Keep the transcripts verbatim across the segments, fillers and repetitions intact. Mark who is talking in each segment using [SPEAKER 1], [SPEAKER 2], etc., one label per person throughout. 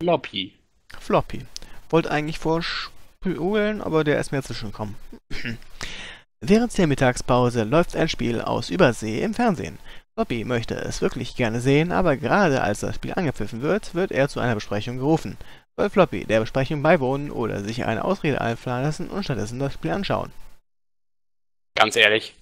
[SPEAKER 1] Floppy.
[SPEAKER 2] Floppy. Wollte eigentlich vorspulen, aber der ist mir dazwischen gekommen. Während der Mittagspause läuft ein Spiel aus Übersee im Fernsehen. Floppy möchte es wirklich gerne sehen, aber gerade als das Spiel angepfiffen wird, wird er zu einer Besprechung gerufen. Soll Floppy der Besprechung beiwohnen oder sich eine Ausrede einfallen lassen und stattdessen das Spiel anschauen?
[SPEAKER 1] Ganz ehrlich.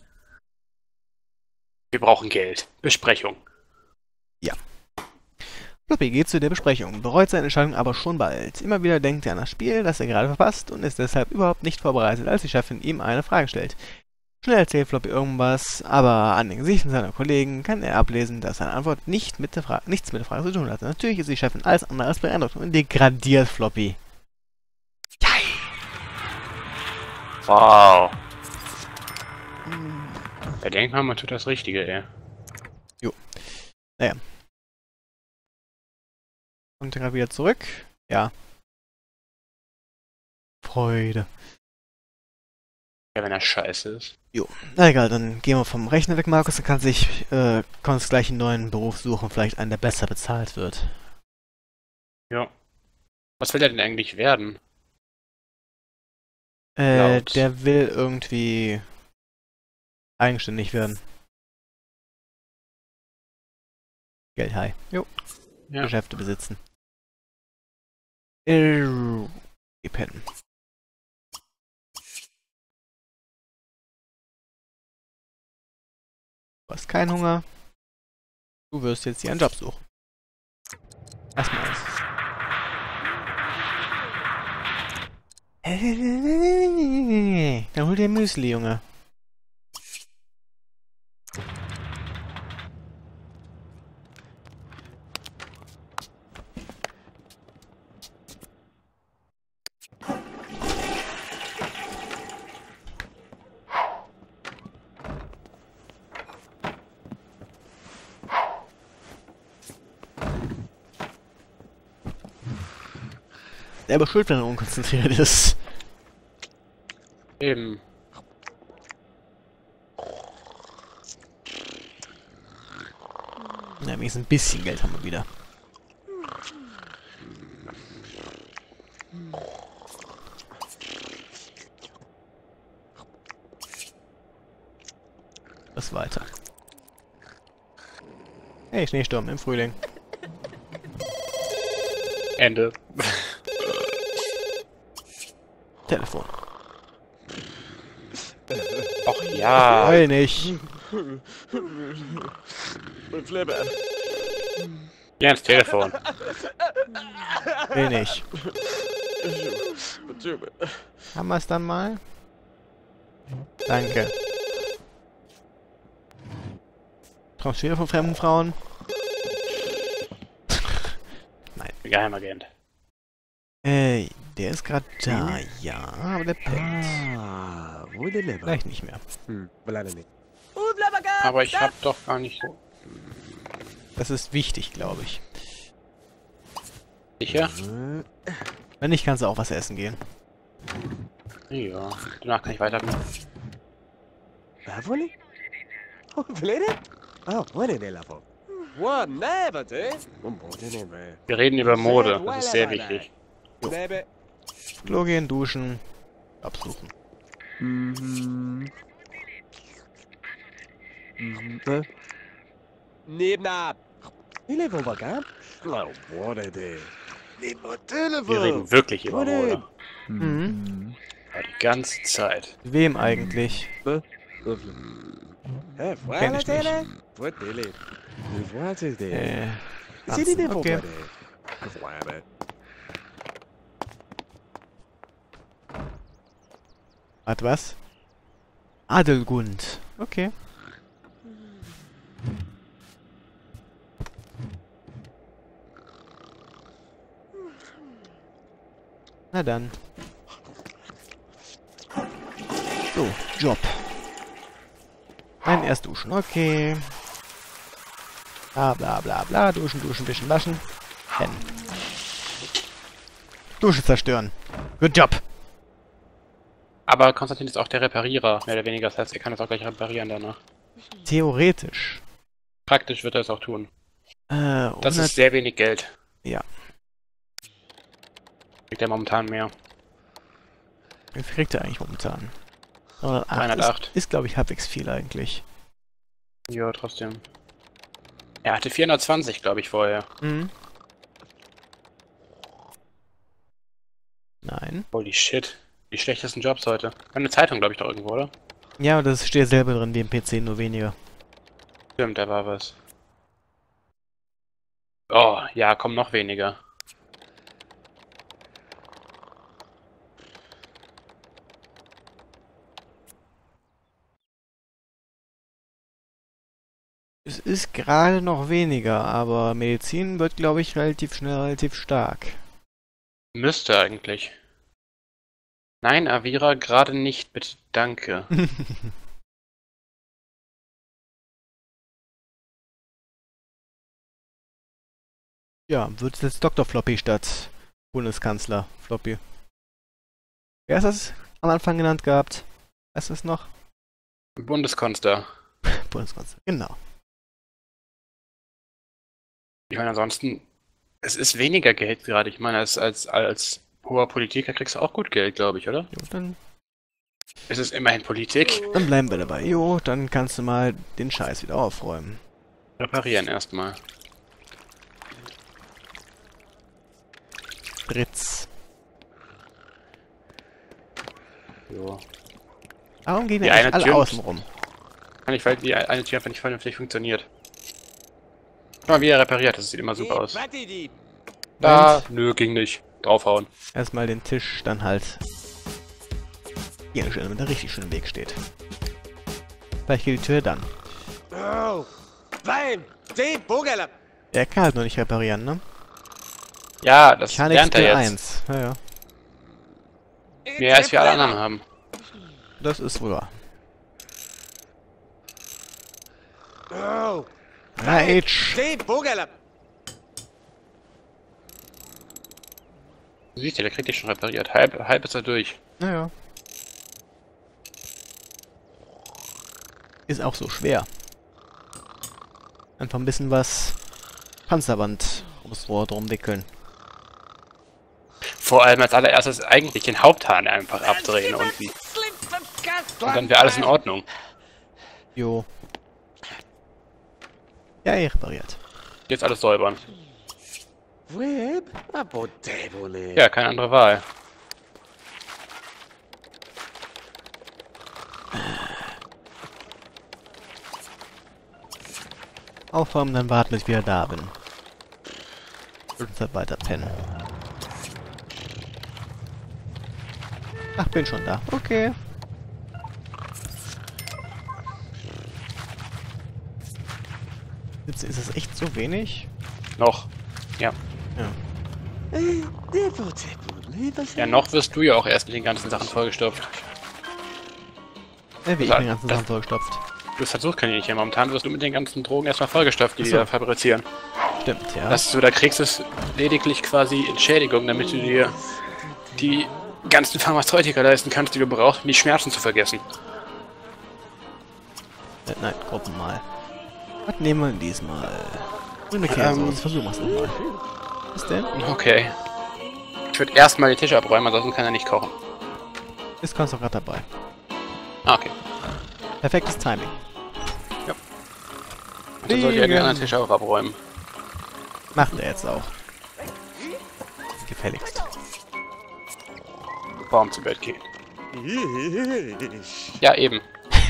[SPEAKER 1] Wir brauchen Geld. Besprechung.
[SPEAKER 2] Ja. Floppy geht zu der Besprechung, bereut seine Entscheidung aber schon bald. Immer wieder denkt er an das Spiel, das er gerade verpasst und ist deshalb überhaupt nicht vorbereitet, als die Chefin ihm eine Frage stellt. Schnell erzählt Floppy irgendwas, aber an den Gesichtern seiner Kollegen kann er ablesen, dass seine Antwort nicht mit der Fra- nichts mit der Frage zu tun hat. Natürlich ist die Chefin alles andere als beeindruckt und degradiert Floppy. Jai.
[SPEAKER 1] Wow. Da denkt man, man tut das Richtige, ey.
[SPEAKER 2] Jo. Naja. Kommt er gerade wieder zurück? Ja. Freude.
[SPEAKER 1] Ja, wenn er scheiße ist.
[SPEAKER 2] Jo. Na egal, dann gehen wir vom Rechner weg, Markus. Dann kann sich, äh, kannst gleich einen neuen Beruf suchen, vielleicht einen, der besser bezahlt wird.
[SPEAKER 1] Ja. Was will er denn eigentlich werden?
[SPEAKER 2] Äh,
[SPEAKER 1] Laut.
[SPEAKER 2] der will irgendwie eigenständig werden. Geldhai. Jo.
[SPEAKER 1] Ja.
[SPEAKER 2] Geschäfte besitzen. Äh, Pen. Du hast keinen Hunger. Du wirst jetzt hier einen Job suchen. Erstmal aus. Dann hol dir Müsli, Junge. Selber schuld, wenn er unkonzentriert ist.
[SPEAKER 1] Eben.
[SPEAKER 2] Na, wenigstens ein bisschen Geld haben wir wieder. Was weiter? Hey, Schneesturm im Frühling.
[SPEAKER 1] Ende.
[SPEAKER 2] Telefon.
[SPEAKER 1] Och ja.
[SPEAKER 2] Heul nicht.
[SPEAKER 1] Ja, ins Telefon.
[SPEAKER 2] Will nicht. Haben wir es dann mal? Danke. Traust du wieder von fremden Frauen? Nein.
[SPEAKER 1] Geheimagent.
[SPEAKER 2] Äh, der ist gerade da, ja, aber der pennt.
[SPEAKER 3] Ah, wunderbar.
[SPEAKER 2] Vielleicht nicht mehr.
[SPEAKER 3] Hm, leider nicht.
[SPEAKER 1] Aber ich hab doch gar nicht so.
[SPEAKER 2] Das ist wichtig, glaube ich.
[SPEAKER 1] Sicher?
[SPEAKER 2] Wenn nicht, kannst du auch was essen gehen.
[SPEAKER 1] Ja. Danach kann ich weiter.
[SPEAKER 3] Bavoli? Oh, Flede? Oh, what is it, What, never, eh?
[SPEAKER 1] Wir reden über Mode. Das ist sehr wichtig.
[SPEAKER 2] Klo gehen, duschen, absuchen.
[SPEAKER 3] Mhm. Mhm. Äh? Nebenab. Ich lebe aber gern. Oh, what is it? Neben
[SPEAKER 1] Wir
[SPEAKER 3] Telefon.
[SPEAKER 1] reden wirklich über Mode.
[SPEAKER 2] Mhm.
[SPEAKER 1] Ja, die ganze Zeit.
[SPEAKER 2] Wem eigentlich?
[SPEAKER 3] Äh,
[SPEAKER 2] Kenn ich nicht.
[SPEAKER 3] What Billy? What is it?
[SPEAKER 2] Äh,
[SPEAKER 3] Ist die
[SPEAKER 2] Ranzen, okay.
[SPEAKER 3] vorbei?
[SPEAKER 2] Warte, was? Adelgund. Okay. Na dann. So, Job. Ein erst duschen, okay. Bla bla bla bla. Duschen, duschen, wischen, waschen. Pennen. Dusche zerstören. Good Job.
[SPEAKER 1] Aber Konstantin ist auch der Reparierer, mehr oder weniger. Das heißt, er kann es auch gleich reparieren danach.
[SPEAKER 2] Theoretisch.
[SPEAKER 1] Praktisch wird er es auch tun.
[SPEAKER 2] Äh,
[SPEAKER 1] Das
[SPEAKER 2] hundert
[SPEAKER 1] ist sehr wenig Geld.
[SPEAKER 2] Ja.
[SPEAKER 1] kriegt er momentan mehr.
[SPEAKER 2] Wie viel kriegt er eigentlich momentan?
[SPEAKER 1] dreihundertacht.
[SPEAKER 2] Ist, ist glaube ich, halbwegs viel eigentlich.
[SPEAKER 1] Ja, trotzdem. Er hatte vierhundertzwanzig, glaube ich, vorher.
[SPEAKER 2] Mhm. Nein.
[SPEAKER 1] Holy shit. Die schlechtesten Jobs heute. Eine Zeitung, glaube ich, doch irgendwo, oder?
[SPEAKER 2] Ja, das steht selber drin, wie im P C, nur weniger.
[SPEAKER 1] Stimmt, da war was. Oh, ja, komm, noch weniger.
[SPEAKER 2] Es ist gerade noch weniger, aber Medizin wird, glaube ich, relativ schnell relativ stark.
[SPEAKER 1] Müsste eigentlich. Nein, Avira, gerade nicht, bitte, danke.
[SPEAKER 2] Ja, wird es jetzt Doktor Floppy statt Bundeskanzler Floppy. Wer ist das am Anfang genannt gehabt? Weißt du es noch?
[SPEAKER 1] Bundeskanzler.
[SPEAKER 2] Bundeskanzler, genau.
[SPEAKER 1] Ich meine, ansonsten, es ist weniger Geld gerade. Ich meine, als, als, als hoher Politiker kriegst du auch gut Geld, glaube ich, oder?
[SPEAKER 2] Jo, dann,
[SPEAKER 1] Es ist immerhin Politik.
[SPEAKER 2] dann bleiben wir dabei. Jo, dann kannst du mal den Scheiß wieder aufräumen.
[SPEAKER 1] Reparieren erstmal.
[SPEAKER 2] Fritz.
[SPEAKER 1] So.
[SPEAKER 2] Warum gehen
[SPEAKER 1] Die
[SPEAKER 2] wir
[SPEAKER 1] eine
[SPEAKER 2] eigentlich alle
[SPEAKER 1] Tür-
[SPEAKER 2] außen rum?
[SPEAKER 1] Kann ich, weil die eine Tür einfach nicht vernünftig funktioniert. Guck mal, wie er repariert. Das sieht immer super aus. Da, nö, ging nicht. Draufhauen.
[SPEAKER 2] Erstmal den Tisch, dann halt hier hinstellen, damit er richtig schön im Weg steht. Vielleicht geht die Tür dann.
[SPEAKER 3] Oh, Wein, Tee, Bogele.
[SPEAKER 2] Er kann halt noch nicht reparieren, ne?
[SPEAKER 1] Ja, das
[SPEAKER 2] Mechanik
[SPEAKER 1] lernt er
[SPEAKER 2] Skill
[SPEAKER 1] jetzt.
[SPEAKER 2] eins. Ja, ja.
[SPEAKER 1] Mehr als wir alle anderen haben.
[SPEAKER 2] Das ist wohl wahr.
[SPEAKER 3] Oh,
[SPEAKER 2] Rage!
[SPEAKER 3] Tee, Bogele.
[SPEAKER 1] Du siehst ja, der kriegt dich schon repariert. Halb, halb ist er durch.
[SPEAKER 2] Naja. Ist auch so schwer. Einfach ein bisschen was Panzerwand ums Rohr drum wickeln.
[SPEAKER 1] Vor allem als allererstes eigentlich den Haupthahn einfach abdrehen unten. Und dann wäre alles in Ordnung.
[SPEAKER 2] Jo. Ja, eh repariert.
[SPEAKER 1] Jetzt alles säubern.
[SPEAKER 3] Web, apotevole.
[SPEAKER 1] Ja, keine andere Wahl.
[SPEAKER 2] Aufräumen, dann warten, bis ich wieder da bin. Und dann weiter pennen. Ach, bin schon da. Okay. Jetzt ist es echt so wenig?
[SPEAKER 1] Noch. Ja.
[SPEAKER 2] Ja.
[SPEAKER 1] Ja, noch wirst du ja auch erst mit den ganzen Sachen vollgestopft.
[SPEAKER 2] Ja, wie ich
[SPEAKER 1] Das-
[SPEAKER 2] den ganzen
[SPEAKER 1] das-
[SPEAKER 2] Sachen vollgestopft.
[SPEAKER 1] Du versuchst keine nicht. Momentan wirst du mit den ganzen Drogen erstmal vollgestopft, die
[SPEAKER 2] Ach
[SPEAKER 1] die
[SPEAKER 2] so.
[SPEAKER 1] da fabrizieren.
[SPEAKER 2] Stimmt, ja.
[SPEAKER 1] Was du da kriegst, ist lediglich quasi Entschädigung, damit du dir die ganzen Pharmazeutika leisten kannst, die du brauchst, um die Schmerzen zu vergessen.
[SPEAKER 2] Äh, nein, Gruppen mal. Was nehmen wir diesmal? Eine Käsesoße,
[SPEAKER 1] Ähm.
[SPEAKER 2] versuchen wir es nochmal. Was denn?
[SPEAKER 1] Okay. Ich würde erstmal den Tisch abräumen, ansonsten kann er nicht kochen.
[SPEAKER 2] Ist Konzentrat dabei.
[SPEAKER 1] Ah, okay.
[SPEAKER 2] Perfektes Timing.
[SPEAKER 1] Und dann sollte er den
[SPEAKER 2] Liegen.
[SPEAKER 1] anderen Tisch auch abräumen.
[SPEAKER 2] Macht er jetzt auch. Gefälligst.
[SPEAKER 1] Bevor zu Bett gehen. Ja, eben.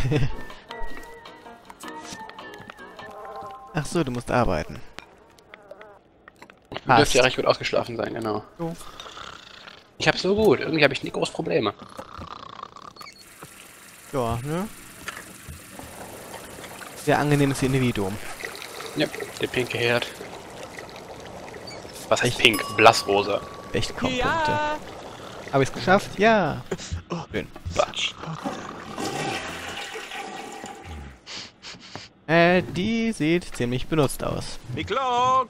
[SPEAKER 2] Ach so, du musst arbeiten.
[SPEAKER 1] Du
[SPEAKER 2] Passt.
[SPEAKER 1] dürfst ja recht gut ausgeschlafen sein, genau.
[SPEAKER 2] Jo.
[SPEAKER 1] Ich hab's so gut. Irgendwie habe ich nie groß Probleme.
[SPEAKER 2] Ja, ne? Sehr angenehmes Individuum.
[SPEAKER 1] Ja, der pinke Herd. Was heißt pink? Blassrosa.
[SPEAKER 2] Echt kaum Punkte. Habe ich's geschafft? Ja. Schön.
[SPEAKER 1] Batsch.
[SPEAKER 2] Äh, die sieht ziemlich benutzt aus.
[SPEAKER 3] Miklo.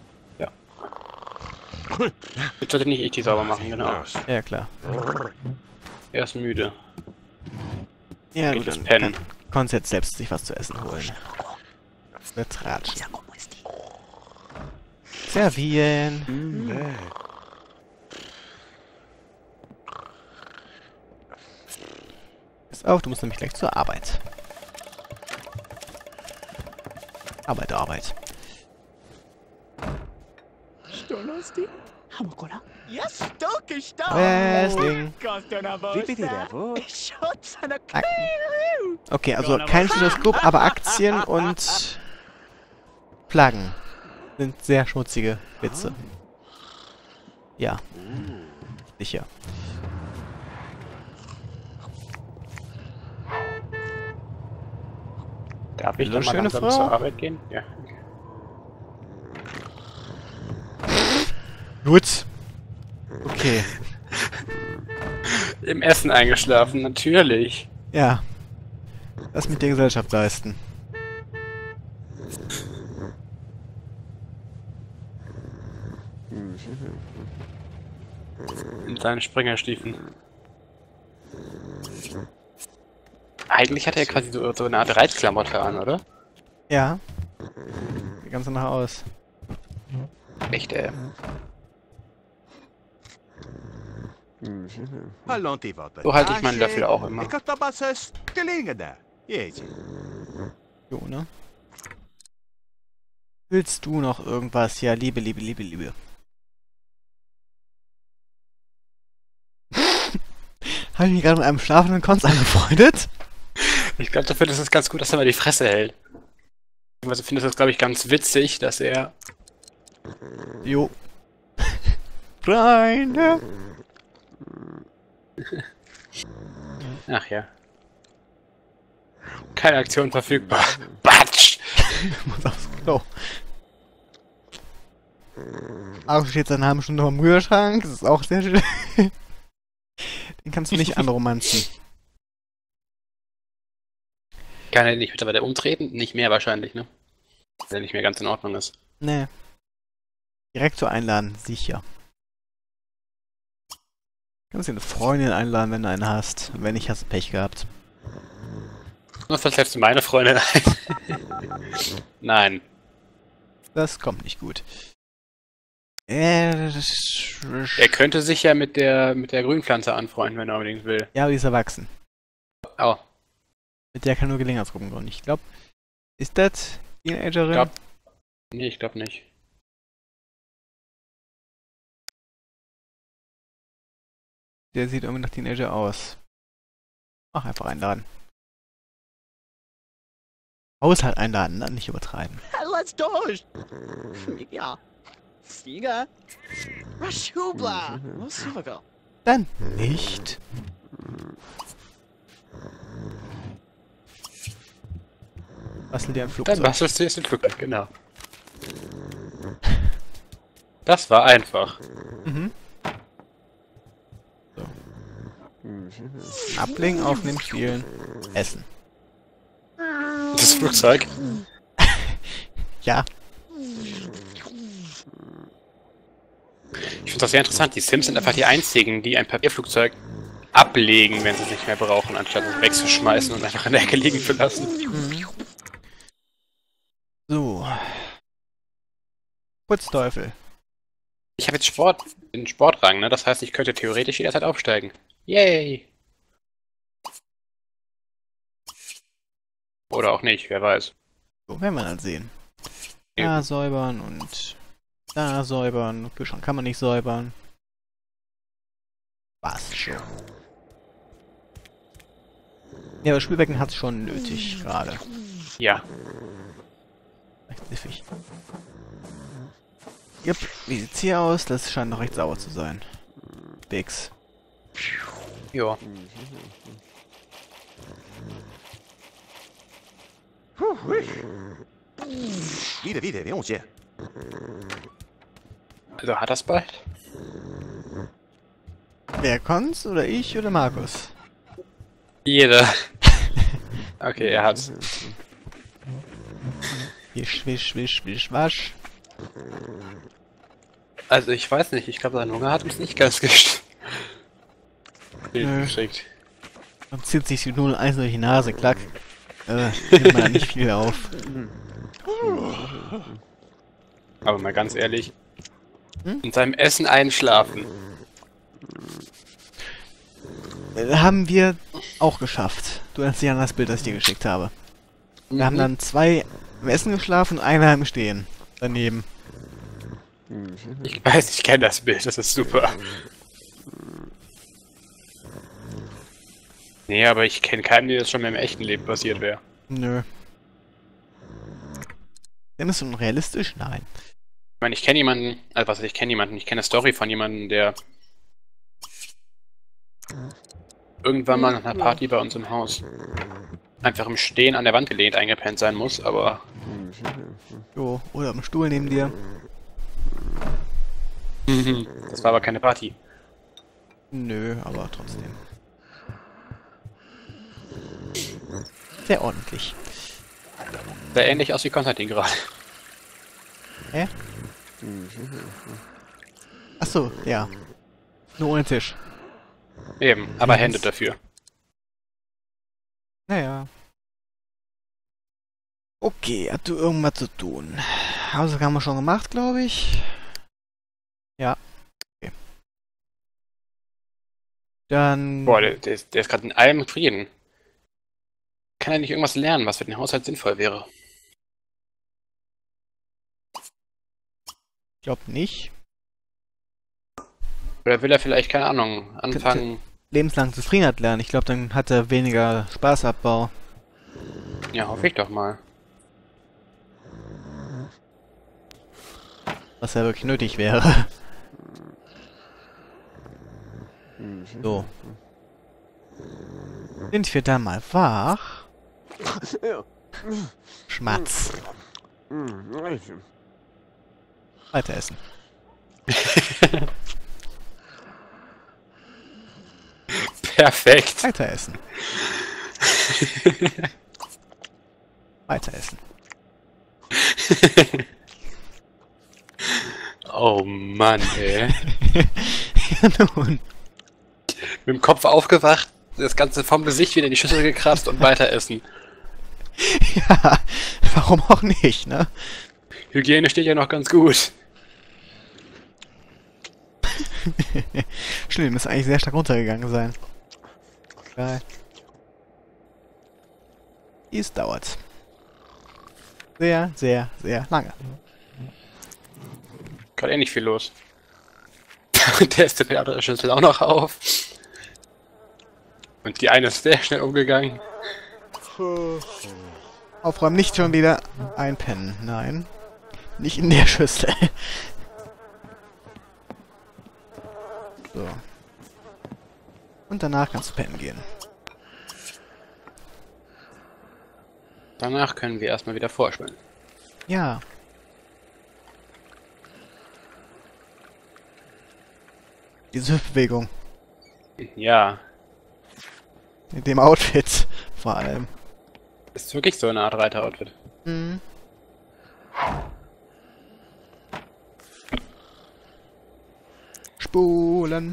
[SPEAKER 1] Jetzt sollte nicht ich die sauber machen, genau.
[SPEAKER 2] Ja, klar.
[SPEAKER 1] Er ist müde.
[SPEAKER 2] Ja,
[SPEAKER 1] Geht
[SPEAKER 2] gut,
[SPEAKER 1] das
[SPEAKER 2] dann
[SPEAKER 1] pennen.
[SPEAKER 2] kann, konntest jetzt selbst sich was zu essen holen. Betratschen. Servieren. Pass auf, du musst nämlich gleich zur Arbeit. Arbeit, Arbeit. Wrestling. Okay, also kein Stethoskop, aber Aktien und Flaggen sind sehr schmutzige Witze. Ja. Sicher.
[SPEAKER 1] Darf ich
[SPEAKER 2] Hallo,
[SPEAKER 1] dann mal
[SPEAKER 2] schöne
[SPEAKER 1] langsam
[SPEAKER 2] Frau.
[SPEAKER 1] zur Arbeit gehen? Ja.
[SPEAKER 2] Gut. Okay.
[SPEAKER 1] Im Essen eingeschlafen, natürlich.
[SPEAKER 2] Ja. Lass mich der Gesellschaft leisten.
[SPEAKER 1] In seinen Springerstiefeln. Eigentlich hat er quasi so, so eine Art Reizklamotte an, oder?
[SPEAKER 2] Ja. Sieht ganz danach aus.
[SPEAKER 1] Echt, ey. So halte ich meinen Löffel auch immer.
[SPEAKER 2] Jo, ne? Willst du noch irgendwas? Ja, Liebe, Liebe, Liebe, Liebe. Habe ich mich gerade mit einem schlafenden Konz angefreundet?
[SPEAKER 1] Ich glaube, dafür ist es ganz gut, dass er mal die Fresse hält. Also finde das, glaube ich, ganz witzig, dass er...
[SPEAKER 2] Jo. Freunde.
[SPEAKER 1] Ach ja. Keine Aktion verfügbar. Batsch!
[SPEAKER 2] Muss aufs Klo. Auch steht seine halbe Stunde am Mühlschrank. Das ist auch sehr schön. Den kannst du nicht anromanzen.
[SPEAKER 1] Kann er nicht mittlerweile umtreten? Nicht mehr wahrscheinlich, ne? Weil er nicht mehr ganz in Ordnung ist.
[SPEAKER 2] Nee. Direkt so einladen, sicher. Kannst dir eine Freundin einladen, wenn du eine hast. Wenn nicht, hast du Pech gehabt.
[SPEAKER 1] Nur vielleicht lädst du meine Freundin ein. Nein.
[SPEAKER 2] Das kommt nicht gut. Äh,
[SPEAKER 1] Er könnte sich ja mit der mit der Grünpflanze anfreunden, wenn er unbedingt will.
[SPEAKER 2] ja, aber die ist erwachsen.
[SPEAKER 1] Oh.
[SPEAKER 2] Mit der kann nur Gelegenheitsgruppen gründen. Ich glaube, ist das Teenagerin?
[SPEAKER 1] Ich glaub, nee, ich glaube nicht.
[SPEAKER 2] Der sieht irgendwie nach Teenager aus. Ach, einfach einladen. Haushalt einladen, ne? Nicht übertreiben.
[SPEAKER 3] Let's durch. Ja. Sieger. Rashubla.
[SPEAKER 2] Dann nicht. Bastel dir ein Flugzeug.
[SPEAKER 1] Dann bastelst du jetzt ein Flugzeug, genau. Das war einfach.
[SPEAKER 2] Mhm. So. Ablegen, aufnehmen, spielen, essen.
[SPEAKER 1] Das Flugzeug.
[SPEAKER 2] Ja.
[SPEAKER 1] Ich finde das sehr interessant. Die Sims sind einfach die einzigen, die ein Papierflugzeug ablegen, wenn sie es nicht mehr brauchen, anstatt es wegzuschmeißen und einfach in der Ecke liegen zu lassen.
[SPEAKER 2] Mhm. So. Putzteufel.
[SPEAKER 1] Ich habe jetzt Sport, den Sportrang, ne? Das heißt, ich könnte theoretisch jederzeit aufsteigen. Yay! Oder auch nicht, wer weiß.
[SPEAKER 2] So, werden wir dann sehen. Da säubern und da säubern. Kühlschrank kann man nicht säubern. Was schon. Ja, das Spülbecken hat es schon nötig gerade.
[SPEAKER 1] Ja.
[SPEAKER 2] Recht siffig. Jupp, wie sieht's hier aus? Das scheint noch recht sauer zu sein. Bix.
[SPEAKER 1] Ja.
[SPEAKER 3] Wieder, wieder, wir uns hier.
[SPEAKER 1] Also hat das bald?
[SPEAKER 2] Wer kont's? Oder ich oder Markus?
[SPEAKER 1] Jeder. Okay, er hat's.
[SPEAKER 2] Wisch, wisch, wisch, wisch, wasch.
[SPEAKER 1] Also ich weiß nicht, ich glaube sein Hunger hat uns nicht ganz gesch-
[SPEAKER 2] Nö.
[SPEAKER 1] geschickt.
[SPEAKER 2] Dann zieht sich die null eins durch die Nase, klack. Äh, nimmt man da nicht viel auf.
[SPEAKER 1] Aber mal ganz ehrlich,
[SPEAKER 2] Hm?
[SPEAKER 1] in seinem Essen einschlafen.
[SPEAKER 2] haben wir auch geschafft. Du erinnerst dich an das Bild, das ich dir geschickt habe. Wir mhm. haben dann zwei im Essen geschlafen und einer im Stehen. Daneben.
[SPEAKER 1] Ich weiß, ich kenne das Bild, das ist super. Nee, aber ich kenne keinen, der das schon mal im echten Leben passiert wäre.
[SPEAKER 2] Nö. Denn ist unrealistisch? Nein.
[SPEAKER 1] Ich meine, ich kenne jemanden, also was, ich kenne jemanden, ich kenne eine Story von jemandem, der irgendwann mal nach einer Party bei uns im Haus einfach im Stehen an der Wand gelehnt eingepennt sein muss, aber...
[SPEAKER 2] Jo, oder am Stuhl neben dir.
[SPEAKER 1] Das war aber keine Party.
[SPEAKER 2] Nö, aber trotzdem. Sehr ordentlich.
[SPEAKER 1] Sehr ähnlich aus wie Konstantin gerade.
[SPEAKER 2] Hä? Achso, ja. Nur ohne Tisch.
[SPEAKER 1] Eben, aber yes. Hände dafür.
[SPEAKER 2] Naja. Okay, hast du irgendwas zu tun? Hausaufgaben haben wir schon gemacht, glaube ich. Ja. Okay. Dann...
[SPEAKER 1] Boah, der, der ist, der ist gerade in allem Frieden. Kann er nicht irgendwas lernen, was für den Haushalt sinnvoll wäre?
[SPEAKER 2] Ich glaube nicht.
[SPEAKER 1] Oder will er vielleicht, keine Ahnung, anfangen...
[SPEAKER 2] Lebenslang Zufriedenheit lernen. Ich glaube, dann hat er weniger Spaßabbau.
[SPEAKER 1] Ja, hoffe ich doch mal.
[SPEAKER 2] Was ja wirklich nötig wäre. So. Sind wir da mal wach? Schmatz. Weiter essen.
[SPEAKER 1] Perfekt.
[SPEAKER 2] Weiter essen. Weiter essen.
[SPEAKER 1] Oh Mann, ey.
[SPEAKER 2] Ja, nun.
[SPEAKER 1] Mit dem Kopf aufgewacht, das Ganze vom Gesicht wieder in die Schüssel gekratzt und weiter essen.
[SPEAKER 2] Ja, warum auch nicht, ne?
[SPEAKER 1] Hygiene steht ja noch ganz gut.
[SPEAKER 2] Schlimm, ist eigentlich sehr stark runtergegangen sein. Geil. Es dauert. Sehr, sehr, sehr lange.
[SPEAKER 1] Gerade eh nicht viel los. Der ist der andere Schüssel auch noch auf. Und die eine ist sehr schnell umgegangen.
[SPEAKER 2] Aufräumen, nicht schon wieder einpennen. Nein. Nicht in der Schüssel. So. Und danach kannst du pennen gehen.
[SPEAKER 1] Danach können wir erstmal wieder vorspielen.
[SPEAKER 2] Ja. Diese Hüftbewegung.
[SPEAKER 1] Ja.
[SPEAKER 2] Mit dem Outfit vor allem.
[SPEAKER 1] Ist wirklich so eine Art Reiter-Outfit.
[SPEAKER 2] Mhm. Spulen.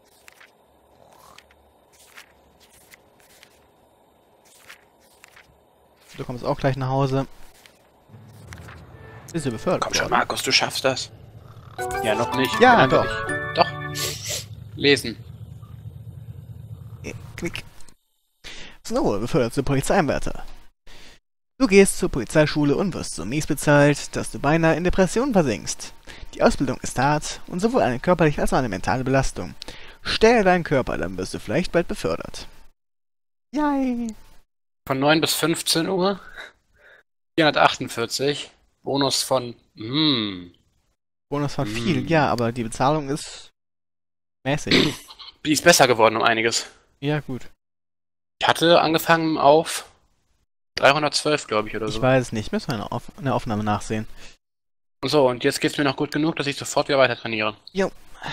[SPEAKER 2] Du kommst auch gleich nach Hause. Bist du befördert?
[SPEAKER 1] Komm schon, Markus, du schaffst das. Ja, noch nicht.
[SPEAKER 2] Ja, doch.
[SPEAKER 1] Nicht. Doch. Lesen.
[SPEAKER 2] Okay, klick. Snow befördert zu Polizeianwärter. Du gehst zur Polizeischule und wirst so mies bezahlt, dass du beinahe in Depressionen versinkst. Die Ausbildung ist hart und sowohl eine körperliche als auch eine mentale Belastung. Stell deinen Körper, dann wirst du vielleicht bald befördert. Yay!
[SPEAKER 1] Von neun bis fünfzehn Uhr. vierhundertachtundvierzig. Bonus von... Mm.
[SPEAKER 2] Bonus von
[SPEAKER 1] mm.
[SPEAKER 2] viel, ja, aber die Bezahlung ist... mäßig.
[SPEAKER 1] Die ist besser geworden um einiges.
[SPEAKER 2] Ja, gut.
[SPEAKER 1] Ich hatte angefangen auf... dreihundertzwölf, glaube ich, oder so.
[SPEAKER 2] Ich weiß es nicht. Müssen wir eine, Auf eine Aufnahme nachsehen.
[SPEAKER 1] So, und jetzt geht's mir noch gut genug, dass ich sofort wieder weiter trainiere.
[SPEAKER 2] Jo.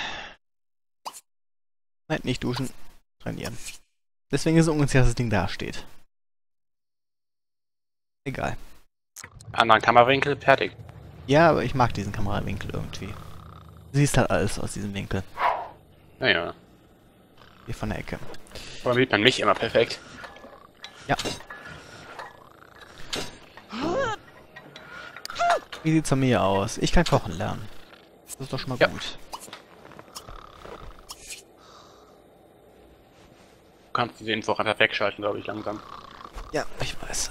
[SPEAKER 2] Nein, nicht duschen. Trainieren. Deswegen ist es ungefähr, dass das Ding da steht. Egal.
[SPEAKER 1] Anderen Kamerawinkel, fertig.
[SPEAKER 2] Ja, aber ich mag diesen Kamerawinkel irgendwie. Du siehst halt alles aus diesem Winkel.
[SPEAKER 1] Naja.
[SPEAKER 2] Hier von der Ecke.
[SPEAKER 1] Aber sieht man mich immer perfekt.
[SPEAKER 2] Ja. Wie sieht's bei mir aus? Ich kann kochen lernen. Das ist doch schon mal
[SPEAKER 1] ja.
[SPEAKER 2] gut.
[SPEAKER 1] kannst diese Info auch einfach wegschalten, glaube ich, langsam.
[SPEAKER 2] Ja, ich weiß.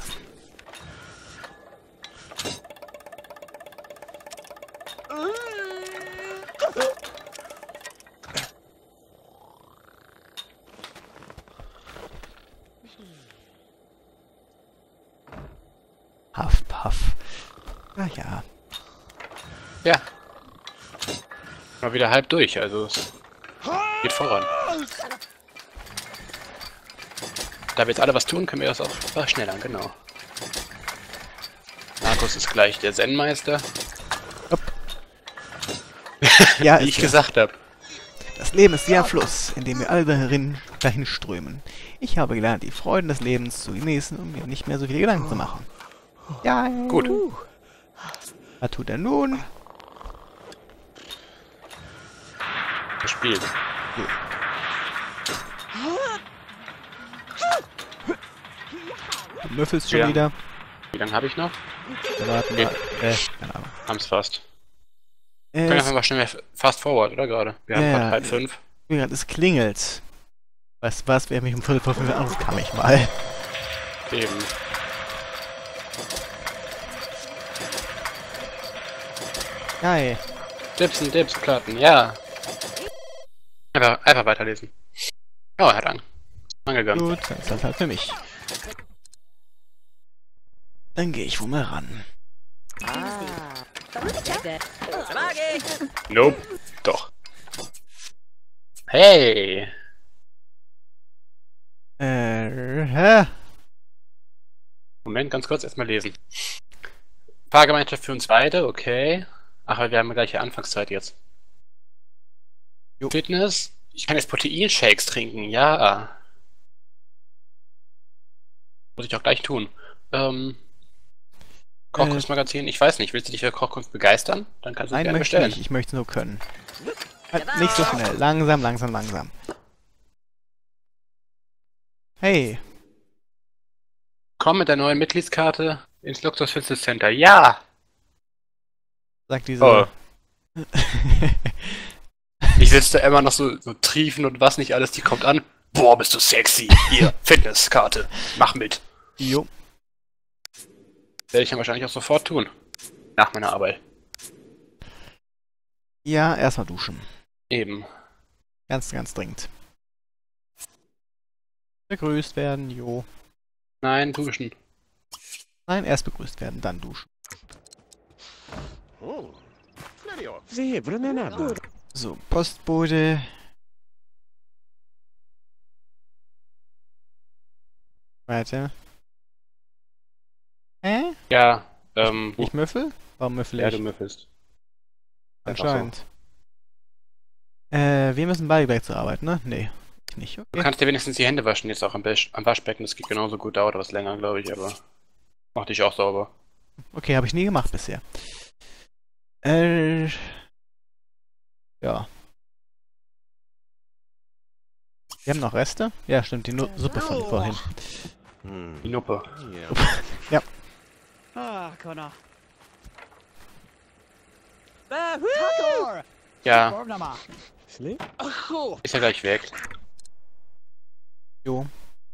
[SPEAKER 2] Puff, puff. Na ja.
[SPEAKER 1] Ja. Mal wieder halb durch, also es geht voran. Da wir jetzt alle was tun, können wir das auch äh, schneller, genau. Markus ist gleich der Zen-Meister.
[SPEAKER 2] Ja,
[SPEAKER 1] wie ich
[SPEAKER 2] ja.
[SPEAKER 1] gesagt habe.
[SPEAKER 2] Das Leben ist wie ein Fluss, in dem wir alle darin, dahin strömen. Ich habe gelernt, die Freuden des Lebens zu genießen und mir nicht mehr so viele Gedanken zu machen. Ja,
[SPEAKER 1] Gut.
[SPEAKER 2] Was tut er nun?
[SPEAKER 1] Gespielt.
[SPEAKER 2] Du müffelst schon
[SPEAKER 1] Ja.
[SPEAKER 2] wieder.
[SPEAKER 1] Wie lange habe ich noch?
[SPEAKER 2] Warten
[SPEAKER 1] Okay.
[SPEAKER 2] wir. Äh, keine Ahnung.
[SPEAKER 1] Haben's fast.
[SPEAKER 2] Äh,
[SPEAKER 1] Können wir
[SPEAKER 2] es,
[SPEAKER 1] einfach mal schnell fast forward, oder gerade? Wir haben
[SPEAKER 2] Ja,
[SPEAKER 1] gerade
[SPEAKER 2] ja.
[SPEAKER 1] halb fünf.
[SPEAKER 2] wie gesagt, es klingelt. Weißt du was, wer mich um Viertel vor fünf anruft, kann ich mal.
[SPEAKER 1] Eben.
[SPEAKER 2] Geil.
[SPEAKER 1] Dipsen, Dips, Platten, ja. Einfach, einfach weiterlesen. Oh, er hat an. Angegangen.
[SPEAKER 2] Gut, dann ist das halt für mich. Dann gehe ich wohl mal ran.
[SPEAKER 1] Nope. Doch. Hey!
[SPEAKER 2] Äh, hä?
[SPEAKER 1] Moment, ganz kurz erstmal lesen. Fahrgemeinschaft für uns beide, okay. Ach, aber wir haben die gleiche Anfangszeit jetzt.
[SPEAKER 2] Jo.
[SPEAKER 1] Fitness? Ich kann jetzt Proteinshakes trinken, ja. Muss ich auch gleich tun. Ähm. Kochkunstmagazin, ich weiß nicht, willst du dich für Kochkunst begeistern? Dann kannst du es
[SPEAKER 2] Nein,
[SPEAKER 1] gerne
[SPEAKER 2] möchte
[SPEAKER 1] bestellen.
[SPEAKER 2] nicht. Ich möchte es nur können. Halt nicht so schnell. Langsam, langsam, langsam. Hey.
[SPEAKER 1] Komm mit der neuen Mitgliedskarte ins Luxus Fitness Center. Ja!
[SPEAKER 2] Sagt diese...
[SPEAKER 1] Oh. Ich sitze da immer noch so, so triefen und was nicht alles, die kommt an. Boah, bist du sexy. Hier, Fitnesskarte. Mach mit.
[SPEAKER 2] Jo.
[SPEAKER 1] Werde ich dann wahrscheinlich auch sofort tun. Nach meiner Arbeit.
[SPEAKER 2] Ja, erstmal duschen.
[SPEAKER 1] Eben.
[SPEAKER 2] Ganz, ganz dringend. Begrüßt werden, jo.
[SPEAKER 1] Nein, duschen.
[SPEAKER 2] Nein, erst begrüßt werden, dann duschen. So, Postbote. Weiter. Hä?
[SPEAKER 1] Ja, ähm,
[SPEAKER 2] Ich müffel? Warum müffel
[SPEAKER 1] ja,
[SPEAKER 2] ich?
[SPEAKER 1] du müffelst. Einfach
[SPEAKER 2] Anscheinend. Äh, wir müssen beide gleich zur Arbeit, ne? Nee, ich nicht.
[SPEAKER 1] Du
[SPEAKER 2] Okay.
[SPEAKER 1] kannst dir wenigstens die Hände waschen, jetzt auch am, Wasch am Waschbecken. Das geht genauso gut, dauert was länger, glaube ich, aber mach dich auch sauber.
[SPEAKER 2] Okay, habe ich nie gemacht bisher. Äh. Ja. Wir haben noch Reste? Ja, stimmt, die Nu Suppe von vorhin.
[SPEAKER 1] Die Nuppe.
[SPEAKER 2] Ja.
[SPEAKER 3] Ah, Connor.
[SPEAKER 1] Ja,
[SPEAKER 3] Schlimm?
[SPEAKER 1] ist ja gleich weg.
[SPEAKER 2] Jo.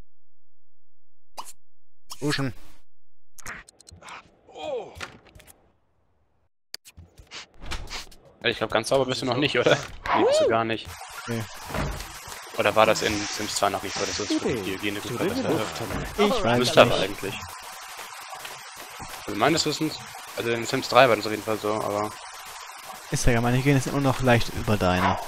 [SPEAKER 2] Duschen.
[SPEAKER 1] Ich glaube, ganz sauber bist du noch nicht, oder? Nee, bist du gar nicht.
[SPEAKER 2] Nee.
[SPEAKER 1] Oder war das in Sims zwei noch nicht so, dass das für die Hygiene gut verbessert wird?
[SPEAKER 2] Ich weiß
[SPEAKER 1] Müsste aber
[SPEAKER 2] nicht.
[SPEAKER 1] eigentlich. Also meines Wissens, also in Sims drei war das auf jeden Fall so, aber
[SPEAKER 2] Ist ja, meine Hygiene ist immer noch leicht über deine.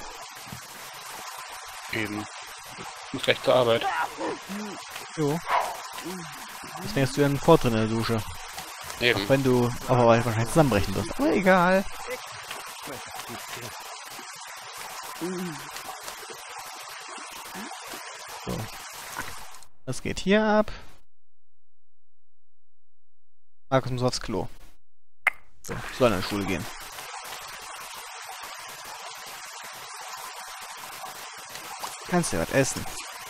[SPEAKER 1] eben. Ich muss gleich zur Arbeit.
[SPEAKER 2] Jo. Deswegen hast du ja einen Vortritt in der Dusche.
[SPEAKER 1] Eben.
[SPEAKER 2] Wenn du auf der Arbeit wahrscheinlich zusammenbrechen wirst. Aber egal. So. Was geht hier ab? Markus muss aufs Klo. So, soll in die Schule gehen. Kannst du was essen?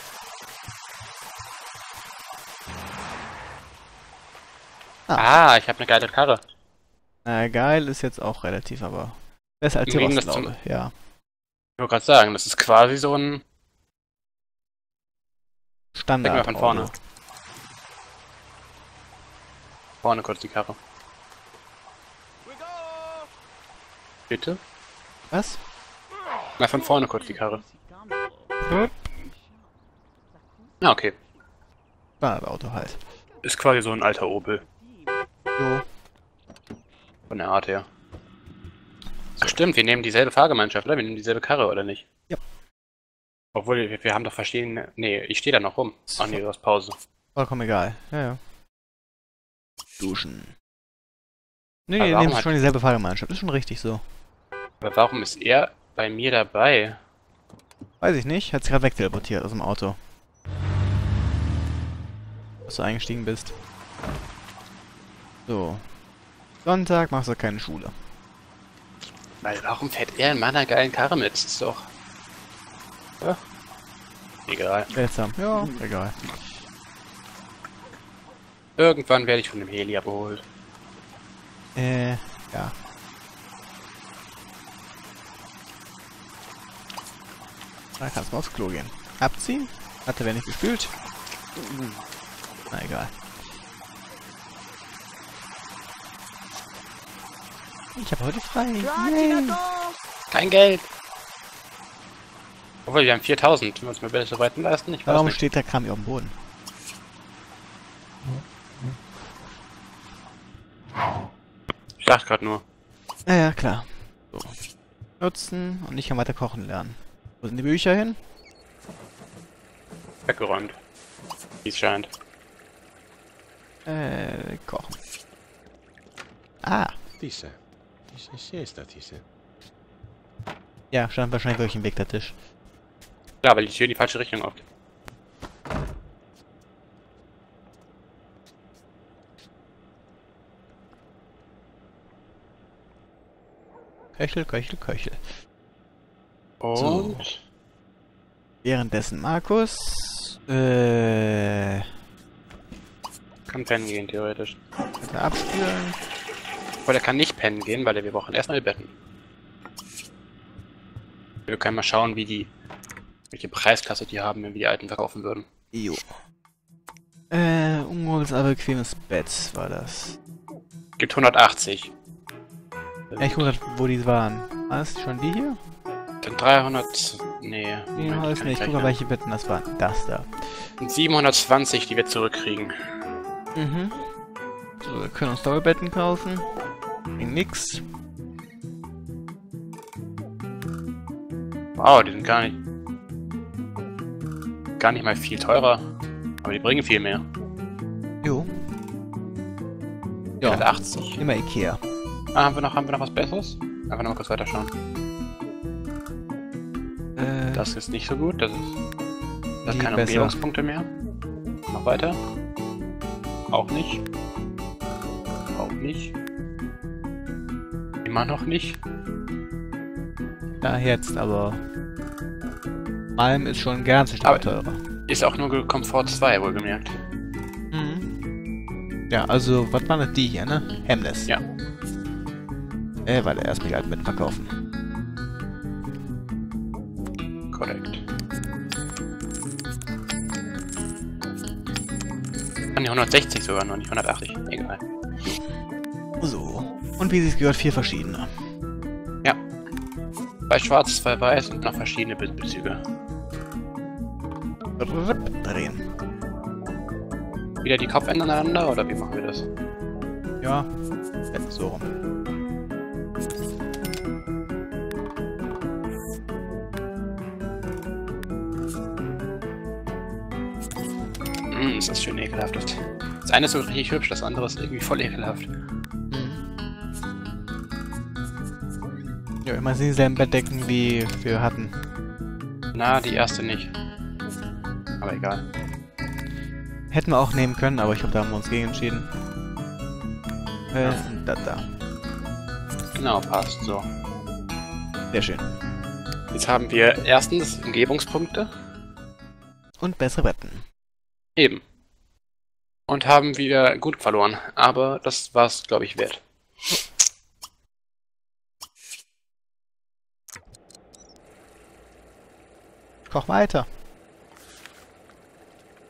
[SPEAKER 1] Ah, ich habe eine geile Karre.
[SPEAKER 2] Na, geil ist jetzt auch relativ, aber besser als die
[SPEAKER 1] Wegen des
[SPEAKER 2] Rostlaube, ja.
[SPEAKER 1] Ich wollte gerade sagen, das ist quasi so ein
[SPEAKER 2] Standard.
[SPEAKER 1] Zeig mal von vorne. Vorne kurz die Karre. Bitte?
[SPEAKER 2] Was?
[SPEAKER 1] Na, von vorne kurz die Karre. Ja, okay.
[SPEAKER 2] Standardauto halt.
[SPEAKER 1] Ist quasi so ein alter Opel.
[SPEAKER 2] Jo.
[SPEAKER 1] Von der Art her. Ach stimmt, wir nehmen dieselbe Fahrgemeinschaft, oder? Wir nehmen dieselbe Karre, oder nicht?
[SPEAKER 2] Ja.
[SPEAKER 1] Obwohl, wir, wir haben doch verschiedene... Nee, ich stehe da noch rum. Ach nee, du hast Pause.
[SPEAKER 2] Vollkommen egal. Ja, ja. Duschen. Nee,
[SPEAKER 1] Aber
[SPEAKER 2] nee,
[SPEAKER 1] warum
[SPEAKER 2] nehmen
[SPEAKER 1] hat-
[SPEAKER 2] schon dieselbe Fahrgemeinschaft. Ist schon richtig so.
[SPEAKER 1] Aber warum ist er bei mir dabei?
[SPEAKER 2] Weiß ich nicht. Hat sich gerade wegteleportiert aus dem Auto. Dass du eingestiegen bist. So. Sonntag machst du keine Schule.
[SPEAKER 1] Weil warum fährt er in meiner geilen Karre mit? Das ist doch... Ja. Egal.
[SPEAKER 2] Seltsam. Ja, egal.
[SPEAKER 1] Irgendwann werde ich von dem Heli abgeholt.
[SPEAKER 2] Äh, ja. Da kannst du mal aufs Klo gehen. Abziehen? Hatte wer nicht gespült? Na egal. Ich habe heute frei. Yay.
[SPEAKER 1] Kein Geld! Obwohl, wir haben viertausend. Können wir uns mal besser weiten leisten? Ich weiß
[SPEAKER 2] Warum
[SPEAKER 1] nicht.
[SPEAKER 2] steht der Kram hier auf dem Boden?
[SPEAKER 1] Ich dachte gerade nur.
[SPEAKER 2] Ja, ja, klar. So. Nutzen und ich kann weiter kochen lernen. Wo sind die Bücher hin?
[SPEAKER 1] Weggeräumt. Wie es scheint.
[SPEAKER 2] Äh, kochen. Ah.
[SPEAKER 3] Tisse. Tisse, siesta, Tisse.
[SPEAKER 2] Ja, stand wahrscheinlich wirklich im Weg der Tisch.
[SPEAKER 1] Ja, weil die Tür in die falsche Richtung auf.
[SPEAKER 2] Köchel, Köchel, Köchel.
[SPEAKER 1] Und...
[SPEAKER 2] So. Währenddessen Markus. Äh.
[SPEAKER 1] Kann pennen gehen, theoretisch.
[SPEAKER 2] Weiter abspülen.
[SPEAKER 1] Aber der kann nicht pennen gehen, weil wir brauchen erst neue Betten. Wir können mal schauen, wie die... welche Preisklasse die haben, wenn wir die alten verkaufen würden.
[SPEAKER 2] Jo. Äh, unmögliches, aber bequemes Bett war das.
[SPEAKER 1] Gibt hundertachtzig.
[SPEAKER 2] Ja, ich gucke, wo die waren. War das schon die hier?
[SPEAKER 1] Dann dreihundert... Nee.
[SPEAKER 2] Nee,
[SPEAKER 1] Moment,
[SPEAKER 2] weiß
[SPEAKER 1] kann
[SPEAKER 2] nicht. Ich
[SPEAKER 1] gleich
[SPEAKER 2] gucke mal,
[SPEAKER 1] nennen.
[SPEAKER 2] welche Betten das waren. Das da.
[SPEAKER 1] Und siebenhundertzwanzig, die wir zurückkriegen.
[SPEAKER 2] Mhm. So, wir können uns Doppelbetten kaufen. Bringt nix.
[SPEAKER 1] Wow, die sind gar nicht... gar nicht mal viel teurer. Aber die bringen viel mehr.
[SPEAKER 2] Jo. Ja,
[SPEAKER 1] hundertachtzig.
[SPEAKER 2] immer Ikea.
[SPEAKER 1] Ah, haben wir noch, haben wir noch was Besseres? Einfach noch mal kurz weiterschauen.
[SPEAKER 2] Äh,
[SPEAKER 1] Das ist nicht so gut. Das ist... Das
[SPEAKER 2] Wie
[SPEAKER 1] sind keine
[SPEAKER 2] besser?
[SPEAKER 1] Umgebungspunkte mehr. Noch weiter. Auch nicht. Auch nicht. Immer noch nicht.
[SPEAKER 2] ja, jetzt, aber... Malm ist schon ganz Stück
[SPEAKER 1] Aber-
[SPEAKER 2] teurer.
[SPEAKER 1] Ist auch nur Komfort zwei, wohlgemerkt.
[SPEAKER 2] Mhm. Ja, also, was waren das die hier, ne? Hemnes.
[SPEAKER 1] Ja.
[SPEAKER 2] Äh, warte, erst mal die alten Betten verkaufen.
[SPEAKER 1] Korrekt. An die hundertsechzig sogar noch, nicht hundertachtzig. Egal.
[SPEAKER 2] So. Und wie sie es gehört, vier verschiedene.
[SPEAKER 1] Ja. Zwei schwarz, zwei weiß und noch verschiedene Be Bezüge.
[SPEAKER 2] Ripp, drehen.
[SPEAKER 1] Wieder die Kopfenden aneinander oder wie machen wir das?
[SPEAKER 2] Ja. Ja, so rum.
[SPEAKER 1] Hm, ist das schön ekelhaft. Das eine ist so richtig hübsch, das andere ist irgendwie voll ekelhaft.
[SPEAKER 2] Ja, immer dieselben Bettdecken, wie wir hatten.
[SPEAKER 1] Na, die erste nicht. Aber egal.
[SPEAKER 2] Hätten wir auch nehmen können, aber ich glaube, da haben wir uns gegen entschieden. Äh,
[SPEAKER 1] Ja.
[SPEAKER 2] und das da.
[SPEAKER 1] Genau, passt so.
[SPEAKER 2] Sehr schön.
[SPEAKER 1] Jetzt haben wir erstens Umgebungspunkte.
[SPEAKER 2] Und bessere Betten.
[SPEAKER 1] Eben. Und haben wieder gut verloren. Aber das war's, glaube ich, wert.
[SPEAKER 2] Koch weiter.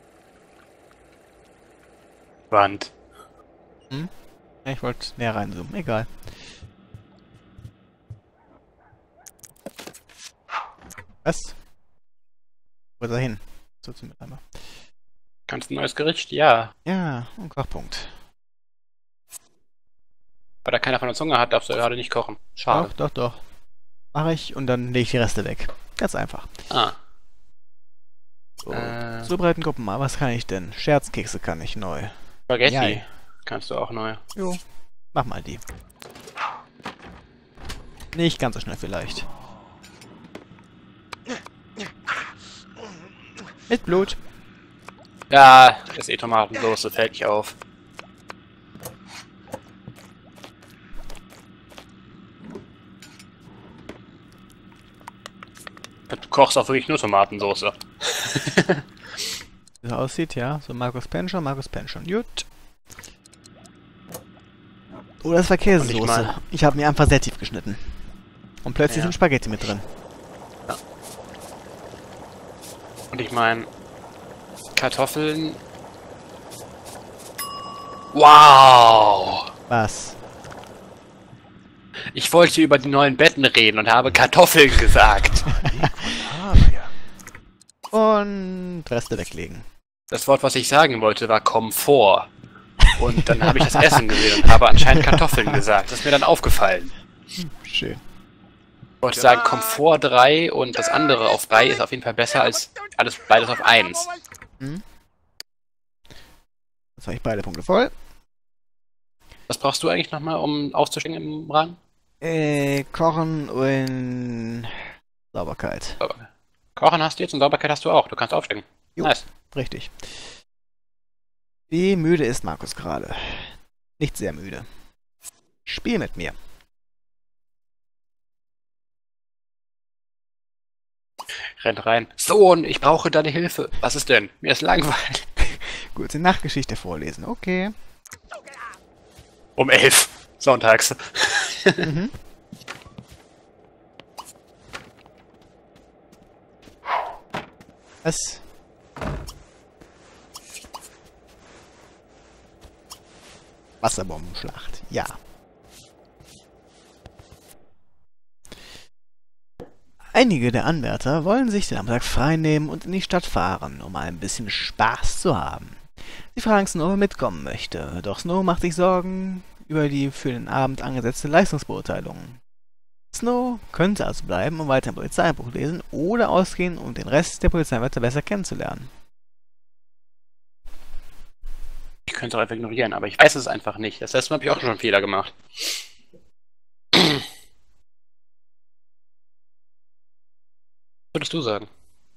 [SPEAKER 1] Wand.
[SPEAKER 2] Hm? Ja, ich wollte näher reinzoomen. Egal. Was? Wo ist er hin? So zum Miteinander.
[SPEAKER 1] Kannst du ein neues Gericht? Ja.
[SPEAKER 2] Ja, ein Kochpunkt.
[SPEAKER 1] Weil da keiner von der Zunge hat, darfst du gerade nicht kochen. Schade.
[SPEAKER 2] Doch, doch, doch. Mache ich und dann lege ich die Reste weg. Ganz einfach.
[SPEAKER 1] Ah.
[SPEAKER 2] So,
[SPEAKER 1] Äh.
[SPEAKER 2] zubereiten, gucken mal. Was kann ich denn? Scherzkekse kann ich neu.
[SPEAKER 1] Spaghetti
[SPEAKER 2] Ja.
[SPEAKER 1] kannst du auch neu.
[SPEAKER 2] Jo. Mach mal die. Nicht ganz so schnell vielleicht. Mit Blut.
[SPEAKER 1] Ja, das ist eh Tomatensoße, fällt nicht auf. Du kochst auch wirklich nur Tomatensoße.
[SPEAKER 2] Wie so aussieht, ja. So Markus Pension, Markus Pension. Gut. Oh, das war Käsesoße.
[SPEAKER 1] Und ich mein-
[SPEAKER 2] Ich habe mir einfach sehr tief geschnitten. Und plötzlich
[SPEAKER 1] Ja.
[SPEAKER 2] sind Spaghetti mit drin.
[SPEAKER 1] Und ich meine, Kartoffeln. Wow!
[SPEAKER 2] Was?
[SPEAKER 1] Ich wollte über die neuen Betten reden und habe Kartoffeln gesagt.
[SPEAKER 2] Und Reste weglegen.
[SPEAKER 1] Das Wort, was ich sagen wollte, war Komfort. Und dann habe ich das Essen gesehen und habe anscheinend Kartoffeln gesagt. Das ist mir dann aufgefallen.
[SPEAKER 2] Schön.
[SPEAKER 1] Ich wollte sagen, Komfort drei und das andere auf drei ist auf jeden Fall besser als alles beides auf eins.
[SPEAKER 2] Hm? Jetzt habe ich beide Punkte voll.
[SPEAKER 1] Was brauchst du eigentlich nochmal, um aufzusteigen im Rang?
[SPEAKER 2] Äh, Kochen und Sauberkeit.
[SPEAKER 1] Sauber- Kochen hast du jetzt und Sauberkeit hast du auch. Du kannst aufsteigen.
[SPEAKER 2] Jo.
[SPEAKER 1] Nice.
[SPEAKER 2] Richtig. Wie müde ist Markus gerade? Nicht sehr müde. Spiel mit mir.
[SPEAKER 1] Rennt rein. Sohn, ich brauche deine Hilfe. Was ist denn? Mir ist langweilig.
[SPEAKER 2] Gut, die Nachtgeschichte vorlesen. Okay.
[SPEAKER 1] Um elf. Sonntags.
[SPEAKER 2] Mhm. Was? Wasserbombenschlacht. Ja. Einige der Anwärter wollen sich den Nachmittag frei nehmen und in die Stadt fahren, um ein bisschen Spaß zu haben. Sie fragen Snow, ob er mitkommen möchte, doch Snow macht sich Sorgen über die für den Abend angesetzte Leistungsbeurteilung. Snow könnte also bleiben und weiter ein Polizeibuch lesen oder ausgehen, um den Rest der Polizeiwärter besser kennenzulernen.
[SPEAKER 1] Ich könnte es auch einfach ignorieren, aber ich weiß es einfach nicht. Das letzte Mal habe ich auch schon einen Fehler gemacht. Was würdest du sagen?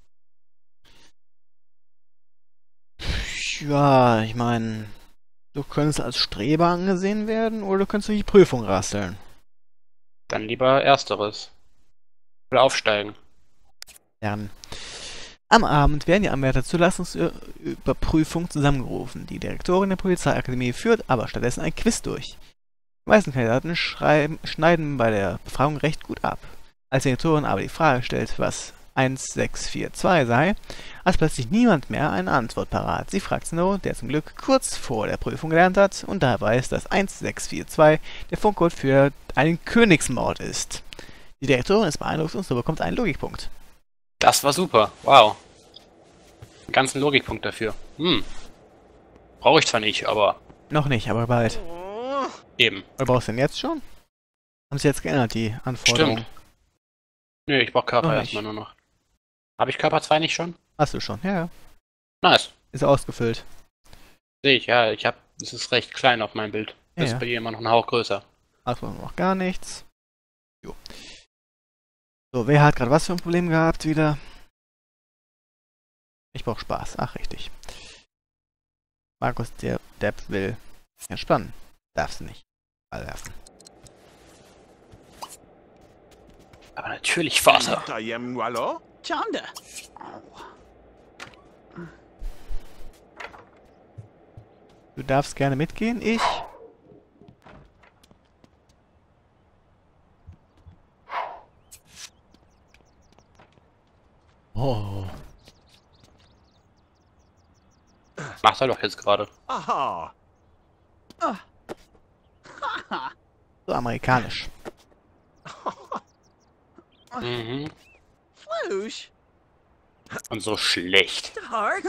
[SPEAKER 2] Ja, ich meine, du könntest als Streber angesehen werden oder du könntest durch die Prüfung rasseln.
[SPEAKER 1] Dann lieber Ersteres. Oder aufsteigen.
[SPEAKER 2] Lernen. Am Abend werden die Anwärter zur Leistungsüberprüfung zusammengerufen. Die Direktorin der Polizeiakademie führt aber stattdessen ein Quiz durch. Die meisten Kandidaten schreiben, schneiden bei der Befragung recht gut ab. Als die Direktorin aber die Frage stellt, was eins sechs vier zwei sei, hat plötzlich niemand mehr eine Antwort parat. Sie fragt Snow, der zum Glück kurz vor der Prüfung gelernt hat und daher weiß, dass eins sechs vier zwei der Funkcode für einen Königsmord ist. Die Direktorin ist beeindruckt und Snow bekommt einen Logikpunkt.
[SPEAKER 1] Das war super. Wow. Einen ganzen Logikpunkt dafür. Hm. Brauche ich zwar nicht, aber
[SPEAKER 2] Noch nicht, aber bald.
[SPEAKER 1] eben.
[SPEAKER 2] Oder brauchst du denn jetzt schon? Haben sie jetzt geändert, die Anforderungen?
[SPEAKER 1] Stimmt. Nö, ich brauche Körper
[SPEAKER 2] Noch nicht.
[SPEAKER 1] erstmal nur noch. Habe ich Körper zwei nicht schon?
[SPEAKER 2] Hast du schon, ja, ja.
[SPEAKER 1] Nice.
[SPEAKER 2] Ist ausgefüllt.
[SPEAKER 1] Sehe ich, ja. Ich habe. Es ist recht klein auf meinem Bild. Das
[SPEAKER 2] Ja,
[SPEAKER 1] ist
[SPEAKER 2] ja.
[SPEAKER 1] bei dir immer noch ein Hauch größer.
[SPEAKER 2] Also noch gar nichts. Jo. So, wer hat gerade was für ein Problem gehabt wieder? Ich brauche Spaß. Ach, richtig. Markus, der Depp will entspannen. Darfst du nicht. Ball werfen.
[SPEAKER 1] Aber natürlich, Vater.
[SPEAKER 3] Chanda.
[SPEAKER 2] Du darfst gerne mitgehen. Ich. Oh.
[SPEAKER 1] Macht er doch jetzt gerade.
[SPEAKER 3] Aha.
[SPEAKER 2] So amerikanisch.
[SPEAKER 1] Mhm.
[SPEAKER 3] Floosh.
[SPEAKER 1] Und so schlecht.
[SPEAKER 3] Hard.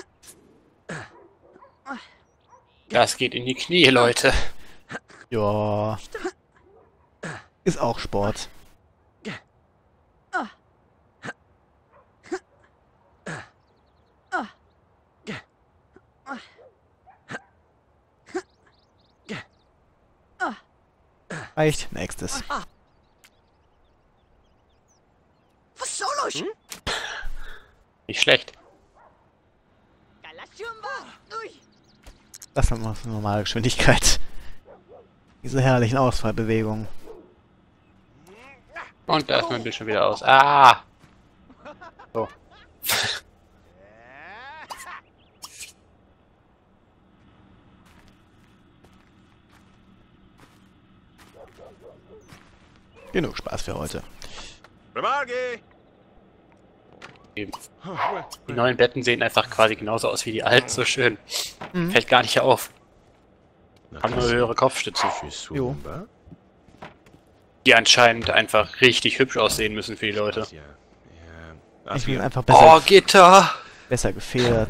[SPEAKER 1] Das geht in die Knie, Leute.
[SPEAKER 2] Ja. Ist auch Sport. Reicht. Nächstes.
[SPEAKER 3] Was soll ich?
[SPEAKER 1] Nicht schlecht.
[SPEAKER 2] Das haben wir auf normale Geschwindigkeit. Diese herrlichen Ausfallbewegungen.
[SPEAKER 1] Und da ist mein Bild schon wieder aus. Ah! So.
[SPEAKER 2] Genug Spaß für heute.
[SPEAKER 1] Eben. Die neuen Betten sehen einfach quasi genauso aus wie die alten, so schön.
[SPEAKER 2] Mhm.
[SPEAKER 1] Fällt gar nicht auf. Haben nur höhere Kopfstützen.
[SPEAKER 2] Jo.
[SPEAKER 1] Die anscheinend einfach richtig hübsch aussehen müssen für die Leute.
[SPEAKER 2] Ich bin einfach besser,
[SPEAKER 1] Oh, Gitter!
[SPEAKER 2] besser gefedert.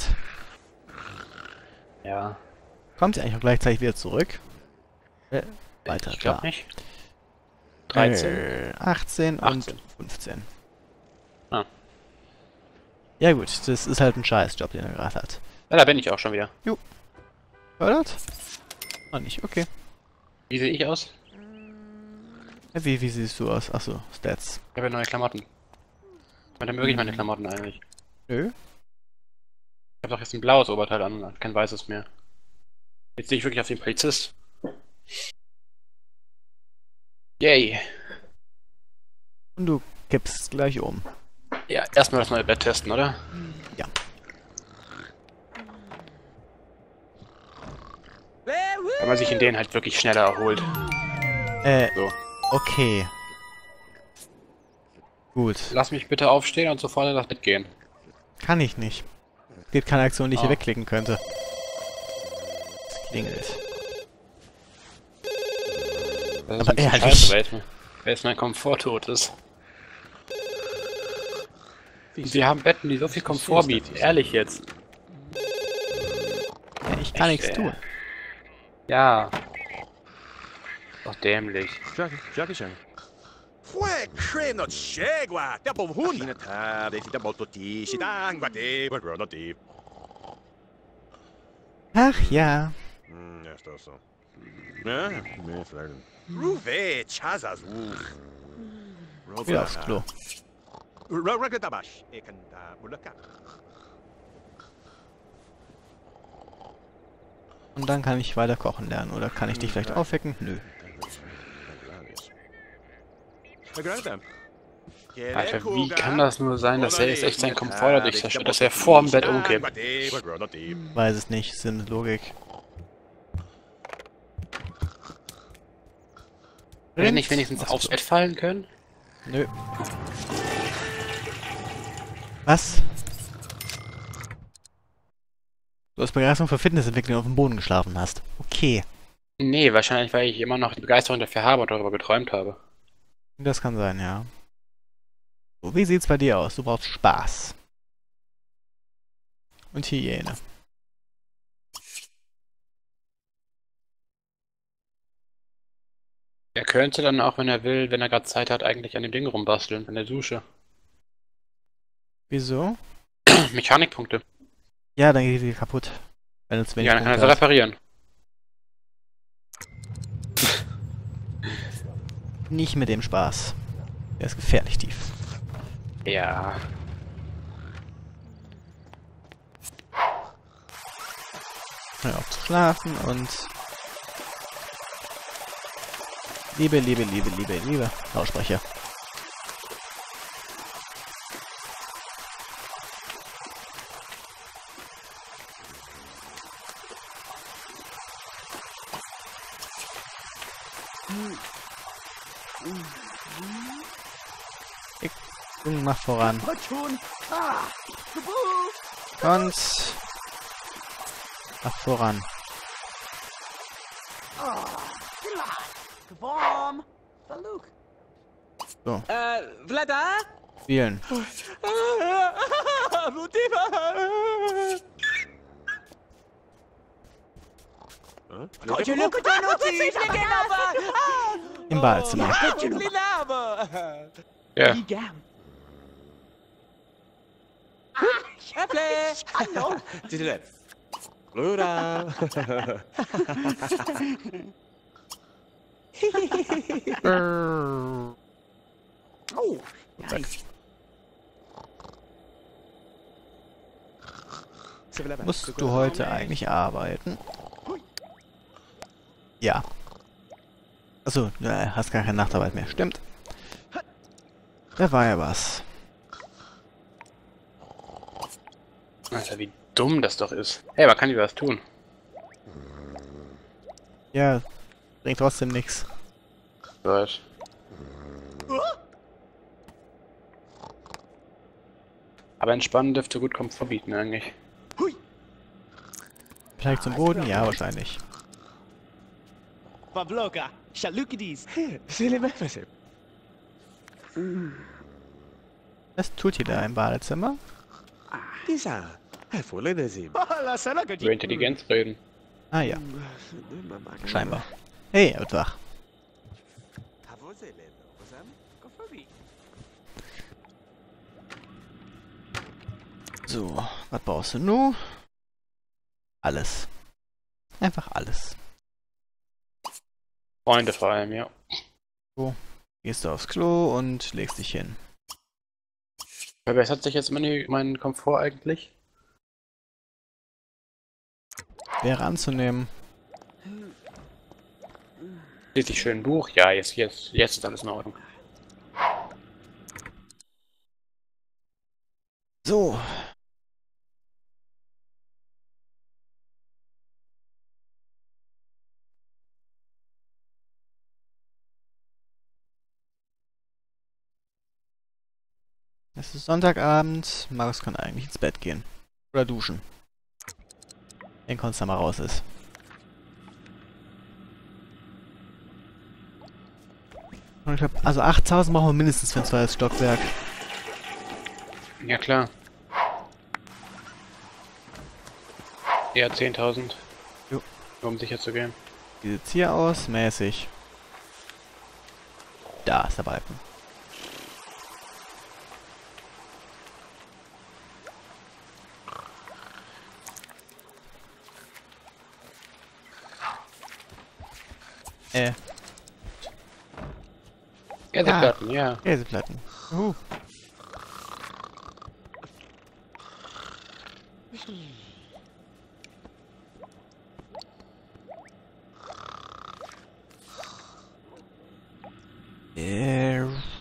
[SPEAKER 1] Ja,
[SPEAKER 2] Kommt sie eigentlich auch gleichzeitig wieder zurück? Äh, weiter,
[SPEAKER 1] ich glaube
[SPEAKER 2] klar.
[SPEAKER 1] nicht. dreizehn?
[SPEAKER 2] Äh, achtzehn
[SPEAKER 1] achtzehn.
[SPEAKER 2] und fünfzehn.
[SPEAKER 1] Ah.
[SPEAKER 2] Ja gut, das ist halt ein Scheißjob, den er gerade hat.
[SPEAKER 1] Ja, da bin ich auch schon wieder.
[SPEAKER 2] Fördert? Ah, nicht, okay.
[SPEAKER 1] Wie sehe ich aus?
[SPEAKER 2] Ja, wie, wie siehst du aus? Achso, Stats.
[SPEAKER 1] Ich habe ja neue Klamotten. Und dann möge ich meine Klamotten eigentlich.
[SPEAKER 2] Nö.
[SPEAKER 1] Ich habe doch jetzt ein blaues Oberteil an und kein weißes mehr. Jetzt sehe ich wirklich auf den Polizist. Yay.
[SPEAKER 2] Und du kippst gleich um.
[SPEAKER 1] Ja, erstmal das neue Bett testen, oder?
[SPEAKER 2] Ja.
[SPEAKER 1] Wenn man sich in denen halt wirklich schneller erholt.
[SPEAKER 2] Äh,
[SPEAKER 1] So.
[SPEAKER 2] okay. Gut.
[SPEAKER 1] Lass mich bitte aufstehen und sofort in das Bett gehen.
[SPEAKER 2] Kann ich nicht. Geht keine Aktion, die ich hier
[SPEAKER 1] Ah.
[SPEAKER 2] wegklicken könnte. Es klingelt.
[SPEAKER 1] Das ist
[SPEAKER 2] Aber
[SPEAKER 1] ein bisschen
[SPEAKER 2] ehrlich.
[SPEAKER 1] scheiße, weil jetzt, weil jetzt mein Komfort tot ist. Und sie haben Betten, die so viel Komfort bieten. Ehrlich jetzt.
[SPEAKER 2] Ja, ich kann
[SPEAKER 1] Echt,
[SPEAKER 2] nichts
[SPEAKER 1] ey.
[SPEAKER 2] tun.
[SPEAKER 1] Ja. Doch dämlich.
[SPEAKER 3] Fue credo chegua, te povun. Ta, de fita molto ti, si tangua te, per grono ti.
[SPEAKER 2] Ach ja.
[SPEAKER 3] Hm, ja, ist das so. Ja, mir vielleicht. Ruve, chazas, uf.
[SPEAKER 2] Wieder aufs Klo.
[SPEAKER 3] Ragatabash, e canta bulaka.
[SPEAKER 2] Und dann kann ich weiter kochen lernen. Oder kann ich dich vielleicht aufwecken? Nö.
[SPEAKER 1] Alter, wie kann das nur sein, dass er jetzt echt seinen Komfort dadurch zerstört, dass er vor dem Bett umkippt?
[SPEAKER 2] Weiß es nicht. Sims Logik.
[SPEAKER 1] Hätte nicht wenigstens aufs Bett fallen können?
[SPEAKER 2] Nö. Was? Du hast Begeisterung für Fitnessentwicklung auf dem Boden geschlafen hast. Okay.
[SPEAKER 1] Nee, wahrscheinlich, weil ich immer noch die Begeisterung dafür habe und darüber geträumt habe.
[SPEAKER 2] Das kann sein, ja. So, wie sieht's bei dir aus? Du brauchst Spaß. Und Hygiene.
[SPEAKER 1] Er könnte dann auch, wenn er will, wenn er gerade Zeit hat, eigentlich an dem Ding rumbasteln, an der Dusche.
[SPEAKER 2] Wieso?
[SPEAKER 1] Mechanikpunkte.
[SPEAKER 2] Ja, dann geht die kaputt. Wenn du zu wenig
[SPEAKER 1] Ja, dann kann er
[SPEAKER 2] Punkte
[SPEAKER 1] sie
[SPEAKER 2] hast.
[SPEAKER 1] reparieren.
[SPEAKER 2] Nicht mit dem Spaß. Der ist gefährlich tief.
[SPEAKER 1] Ja.
[SPEAKER 2] Hör auf zu schlafen und... Liebe, Liebe, Liebe, Liebe, Liebe. Lautsprecher. Ich mach voran. Und... Mach voran. So.
[SPEAKER 3] Äh, Vlada?
[SPEAKER 2] Spielen. Im Badezimmer.
[SPEAKER 1] Ja.
[SPEAKER 3] Bruder. Oh, nice.
[SPEAKER 2] Musst du heute eigentlich arbeiten? Ja. Achso, du hast gar keine Nachtarbeit mehr. Stimmt. Da war ja was.
[SPEAKER 1] Alter, wie dumm das doch ist. Hey, man kann hier was tun.
[SPEAKER 2] Ja, bringt trotzdem nichts.
[SPEAKER 1] Was? Aber entspannen dürfte gut Komfort bieten eigentlich.
[SPEAKER 2] Vielleicht zum Boden? Ja, wahrscheinlich.
[SPEAKER 3] Pavloka, Chalukidis.
[SPEAKER 2] Was tut ihr da im Badezimmer?
[SPEAKER 1] Über Intelligenz reden.
[SPEAKER 2] Ah ja, scheinbar. Hey, er wird wach. So, was brauchst du nun? Alles. Einfach alles.
[SPEAKER 1] Freunde vor allem, ja.
[SPEAKER 2] So, gehst du aufs Klo und legst dich hin.
[SPEAKER 1] Verbessert sich jetzt mein, mein Komfort eigentlich?
[SPEAKER 2] Wäre anzunehmen.
[SPEAKER 1] Richtig schön Buch? Ja, jetzt, jetzt, jetzt ist alles in Ordnung.
[SPEAKER 2] So. Es ist Sonntagabend. Markus kann eigentlich ins Bett gehen. Oder duschen. Wenn Konstanz mal raus ist. Und ich glaub, also achttausend brauchen wir mindestens für ein zweites Stockwerk.
[SPEAKER 1] Ja, klar. Eher zehntausend.
[SPEAKER 2] Jo.
[SPEAKER 1] Um sicher zu gehen.
[SPEAKER 2] Wie sieht's hier aus? Mäßig. Da ist der Balken. Äh.
[SPEAKER 1] Käseplatten, ja.
[SPEAKER 2] Käseplatten. Uh. Äh.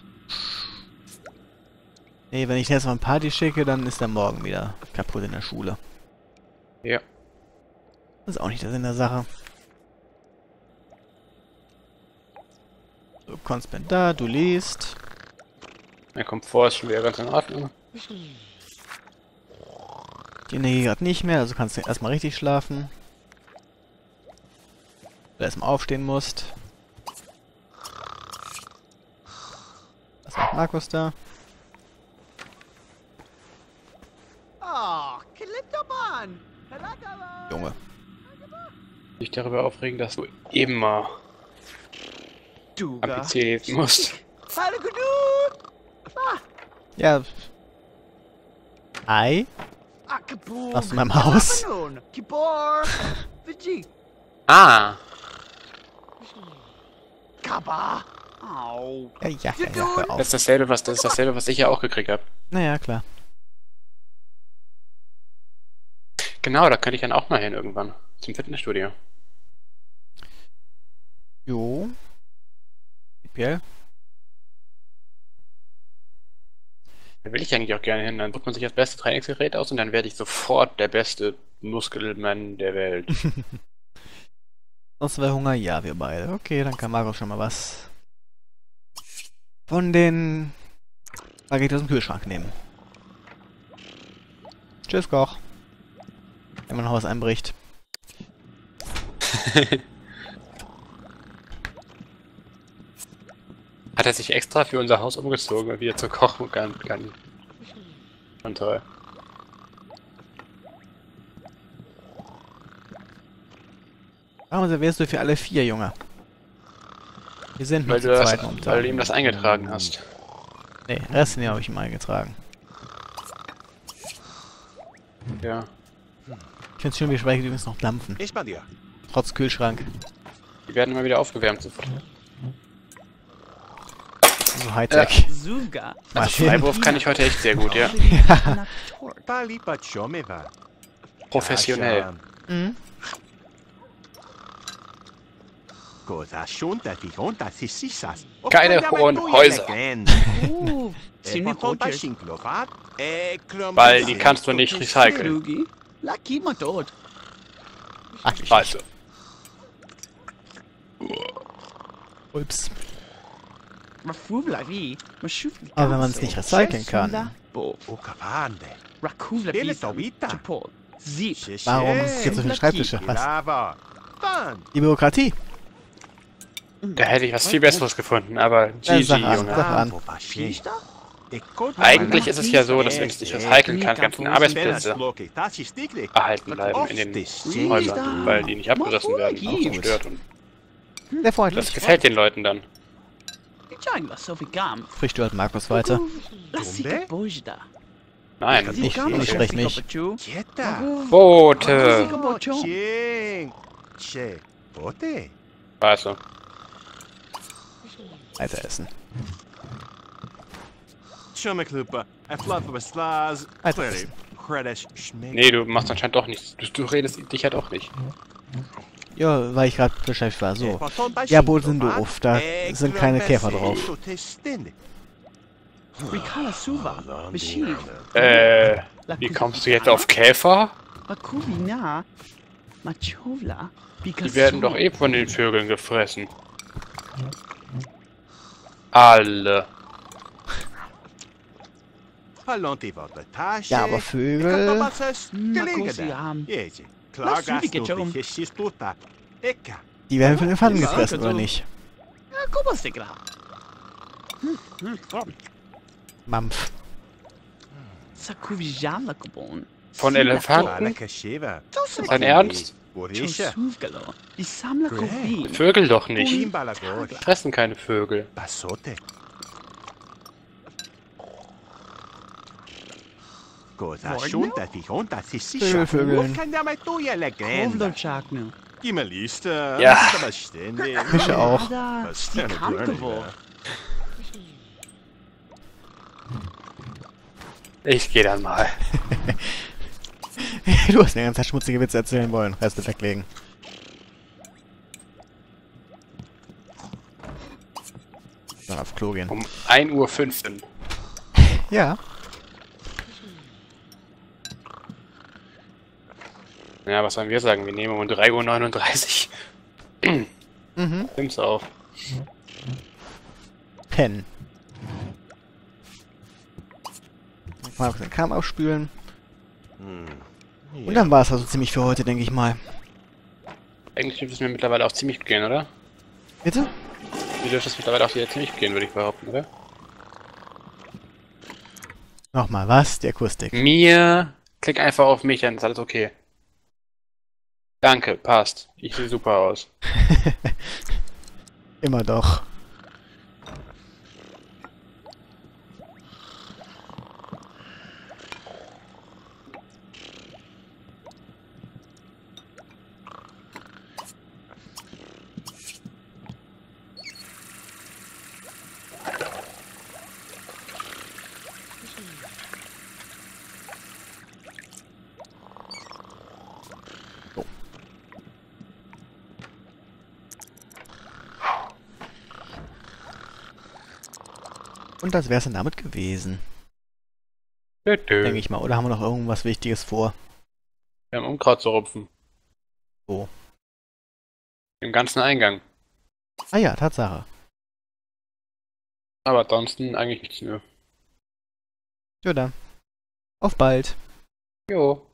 [SPEAKER 2] Nee, wenn ich jetzt mal ein Party schicke, dann ist er morgen wieder kaputt in der Schule.
[SPEAKER 1] Ja.
[SPEAKER 2] Das ist auch nicht der Sinn der Sache. So, Konspend da, du liest.
[SPEAKER 1] Mein Komfort ist schon wieder ganz in Ordnung.
[SPEAKER 2] Die Energie gerade nicht mehr, also kannst du erstmal richtig schlafen. Weil du erstmal aufstehen musst. Was macht Markus da? Junge.
[SPEAKER 1] Dich darüber aufregen, dass du immer am P C lesen musst.
[SPEAKER 2] Ja. Ei? Aus meinem Haus?
[SPEAKER 1] Ah!
[SPEAKER 2] Ja, ja, ja, ja, hör auf.
[SPEAKER 1] Das ist dasselbe, was, das ist dasselbe, was ich ja auch gekriegt habe.
[SPEAKER 2] Naja, klar.
[SPEAKER 1] Genau, da könnte ich dann auch mal hin irgendwann. Zum Fitnessstudio.
[SPEAKER 2] Jo. Prinzipiell.
[SPEAKER 1] Da will ich eigentlich auch gerne hin. Dann sucht man sich das beste Trainingsgerät aus und dann werde ich sofort der beste Muskelmann der Welt.
[SPEAKER 2] Sonst wäre Hunger? Ja, wir beide. Okay, dann kann Markus schon mal was von den Spaghetti aus dem Kühlschrank nehmen. Tschüss, Koch. Wenn mein Haus einbricht.
[SPEAKER 1] Hat er sich extra für unser Haus umgezogen, um wieder zu kochen kann. kann. Und toll.
[SPEAKER 2] Warum servierst du für alle vier, Junge? Wir sind nur
[SPEAKER 1] Weil
[SPEAKER 2] zu
[SPEAKER 1] du,
[SPEAKER 2] zweit
[SPEAKER 1] das,
[SPEAKER 2] momentan.
[SPEAKER 1] weil du ihm das eingetragen hast.
[SPEAKER 2] Nee, den Rest habe ich ihm eingetragen.
[SPEAKER 1] Ja.
[SPEAKER 2] Ich find's schön, wie Speicher übrigens noch dampfen.
[SPEAKER 3] Ich bei dir.
[SPEAKER 2] Trotz Kühlschrank.
[SPEAKER 1] Die werden immer wieder aufgewärmt sofort.
[SPEAKER 2] So Hightech.
[SPEAKER 4] Zuga.
[SPEAKER 1] Also Freiwurf kann ich heute echt sehr gut, ja.
[SPEAKER 3] Palipa Chomeva.
[SPEAKER 1] Professionell.
[SPEAKER 2] Mhm.
[SPEAKER 1] Keine hohen Häuser. Weil die kannst du nicht recyceln.
[SPEAKER 2] Ach, ich
[SPEAKER 1] Also.
[SPEAKER 2] Ups.
[SPEAKER 4] Aber
[SPEAKER 2] Aber wenn man es nicht recyceln kann, warum gibt es so viele Schreibtische? Was? Die Bürokratie.
[SPEAKER 1] Da hätte ich was viel Besseres gefunden, aber G G,
[SPEAKER 2] sag an,
[SPEAKER 1] Junge.
[SPEAKER 2] sag an.
[SPEAKER 1] Eigentlich ist es ja so, dass wenn es nicht recyceln kann, ganzen Arbeitsplätze erhalten bleiben in den Häusern, weil die nicht abgerissen werden, auch zerstört. Und
[SPEAKER 2] Sehr freundlich.
[SPEAKER 1] das gefällt den Leuten dann.
[SPEAKER 2] Sprichst du halt Markus weiter?
[SPEAKER 1] Nein,
[SPEAKER 2] Ich, ich spreche nicht.
[SPEAKER 1] Boote! Also,
[SPEAKER 2] Weiter essen.
[SPEAKER 3] Weiter
[SPEAKER 2] essen.
[SPEAKER 1] nee, du machst anscheinend doch nichts. Du, du redest dich ja doch nicht.
[SPEAKER 2] Ja, weil ich gerade beschäftigt war. So. Ja, Boote sind doof. Da sind keine Käfer drauf.
[SPEAKER 1] Äh, wie kommst du jetzt auf Käfer? Die werden doch eh von den Vögeln gefressen. Alle.
[SPEAKER 2] Ja, aber Vögel... Die werden von den Pfannen gefressen, oder nicht? Mampf.
[SPEAKER 1] Von Elefanten? Dein Ernst? Vögel doch nicht. Die fressen keine Vögel.
[SPEAKER 2] Vögeln.
[SPEAKER 1] Ja.
[SPEAKER 2] Fische auch.
[SPEAKER 1] Ich geh dann mal.
[SPEAKER 2] Du hast mir die ganze Zeit schmutzige Witze erzählen wollen. Reste weglegen. Dann auf Klo gehen.
[SPEAKER 1] Um ein Uhr fünfzehn.
[SPEAKER 2] Ja.
[SPEAKER 1] Ja, was sollen wir sagen? Wir nehmen um drei Uhr neununddreißig.
[SPEAKER 2] Mhm.
[SPEAKER 1] Nimm's auf.
[SPEAKER 2] Pen. Mal den Kram aufspülen. Und dann war es also ziemlich für heute, denke ich mal.
[SPEAKER 1] Eigentlich dürfte es mir mittlerweile auch ziemlich gut gehen, oder?
[SPEAKER 2] Bitte?
[SPEAKER 1] Wie dürfte es mittlerweile auch wieder ziemlich gut gehen, würde ich behaupten, oder?
[SPEAKER 2] Nochmal, was? Die Akustik.
[SPEAKER 1] Mir. Klick einfach auf mich, dann ist alles okay. Danke, passt. Ich sehe super aus.
[SPEAKER 2] Immer doch. Und das wäre es dann damit gewesen. Denke ich mal. Oder haben wir noch irgendwas Wichtiges vor?
[SPEAKER 1] Wir haben Unkraut zu rupfen.
[SPEAKER 2] Wo?
[SPEAKER 1] Im ganzen Eingang.
[SPEAKER 2] Ah ja, Tatsache.
[SPEAKER 1] Aber ansonsten eigentlich nichts mehr.
[SPEAKER 2] Ja dann. Auf bald.
[SPEAKER 1] Jo.